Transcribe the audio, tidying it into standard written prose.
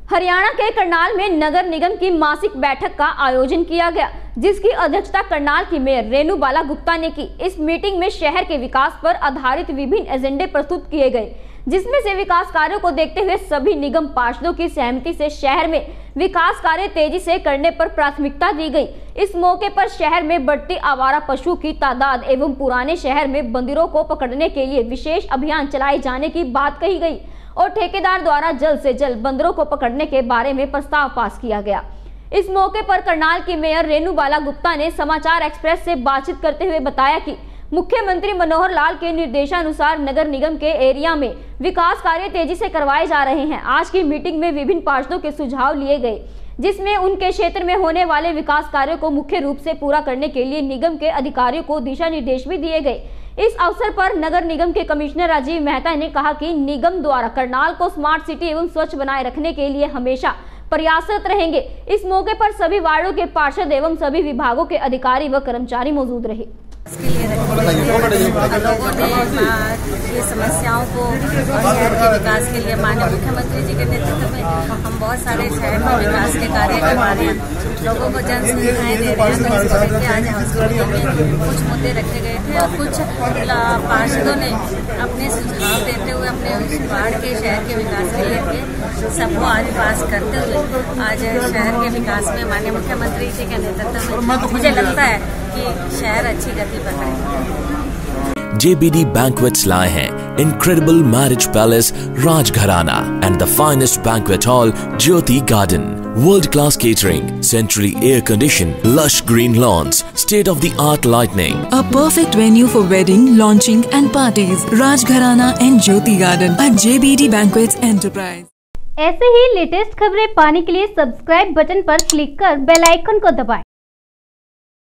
हरियाणा के करनाल में नगर निगम की मासिक बैठक का आयोजन किया गया, जिसकी अध्यक्षता करनाल की मेयर रेणु बाला गुप्ता ने की। इस मीटिंग में शहर के विकास पर आधारित विभिन्न एजेंडे प्रस्तुत किए गए, जिसमें से विकास कार्यों को देखते हुए सभी निगम पार्षदों की सहमति से शहर में विकास कार्य तेजी से करने पर प्राथमिकता दी गई। इस मौके पर शहर में बढ़ती आवारा पशुओं की तादाद एवं पुराने शहर में बंदरों को पकड़ने के लिए विशेष अभियान चलाए जाने की बात कही गई और ठेकेदार द्वारा जल्द से जल्द बंदरों को पकड़ने के बारे में प्रस्ताव पास किया गया। इस मौके पर करनाल की मेयर रेणु बाला गुप्ता ने समाचार एक्सप्रेस से बातचीत करते हुए बताया कि मुख्यमंत्री मनोहर लाल के निर्देशानुसार नगर निगम के एरिया में विकास कार्य तेजी से करवाए जा रहे हैं। आज की मीटिंग में विभिन्न पार्षदों के सुझाव लिए गए, जिसमें उनके क्षेत्र में होने वाले विकास कार्यों को मुख्य रूप से पूरा करने के लिए निगम के अधिकारियों को दिशा निर्देश भी दिए गए। इस अवसर पर नगर निगम के कमिश्नर राजीव मेहता ने कहा कि निगम द्वारा करनाल को स्मार्ट सिटी एवं स्वच्छ बनाए रखने के लिए हमेशा प्रयासरत रहेंगे। इस मौके पर सभी वार्डों के पार्षद एवं सभी विभागों के अधिकारी व कर्मचारी मौजूद रहे। इसके लिए लोगों ने ये समस्याओं को और शहर के विकास के लिए माननीय मुख्यमंत्री जी के नेतृत्व में हम बहुत सारे शहर में विकास के कार्य करवा रहे हैं, लोगों को जन सुविधाएं दे रहे हैं। तो इसको लेकर आज हाउस में कुछ मुद्दे रखे गए थे और कुछ पार्षदों ने अपने सुझाव देते हुए अपने वार्ड के शहर के विकास के लेके सबको आज पास करते हुए आज शहर के विकास में माननीय मुख्यमंत्री जी के नेतृत्व में मुझे लगता है कि शहर अच्छी गति पर है। JBD Banquets लाए हैं incredible marriage palace Rajgharana and the finest banquet hall Jyoti Garden. World-class catering, centrally air-conditioned, lush green lawns, state-of-the-art lighting. A perfect venue for wedding, launching and parties. Rajgharana and Jyoti Garden at JBD Banquets Enterprise. ऐसे ही latest खबरें पाने के लिए subscribe button पर click कर bell icon को दबाएं।